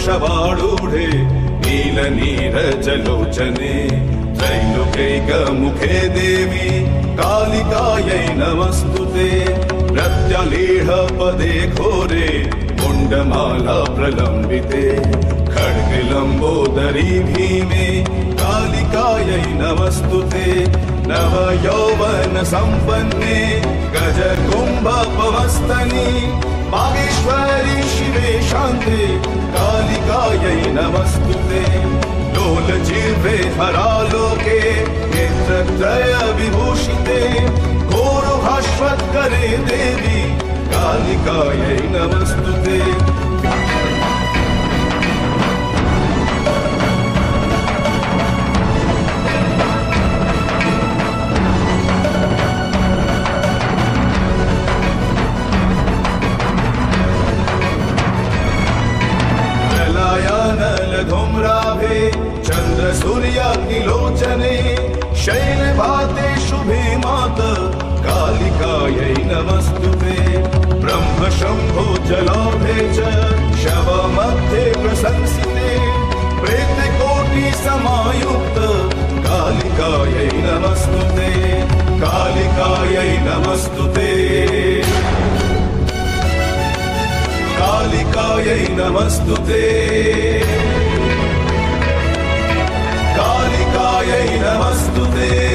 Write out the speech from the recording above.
वृषभारूढे नीलनीरजलोचने त्रैलोक्यैकमुखे देवी कालिकायै नमस्तुते। प्रत्यलीढपदे घोरे मुण्डमाला प्रलम्बिते खड्गलम्बोदरी भीमे कालिकायै नमस्तुते। नवयौवन सम्पन्ने गजकुम्भपवस्तनि बागेश्वरी शिवे शान्ते कालिकायै नमस्तुते। लोलजिह्वे हरालोके नेत्रत्रय विभूषिते घोरभास्वत्करे देवी कालिकायै नमस्तुते। धूम्राभे चंद्र सूर्याग्निलोचने शैलभाते शुभे मात कालिकायै नमस्तुते। ब्रह्म शंभो जलाभे च शव मध्ये प्रशंसिते प्रेतकोटि समायुक्त कालिकायै नमस्तुते। कालिकायै नमस्तुते। कालिकायै नमस्तुते। कालिकायै नमस्तुते।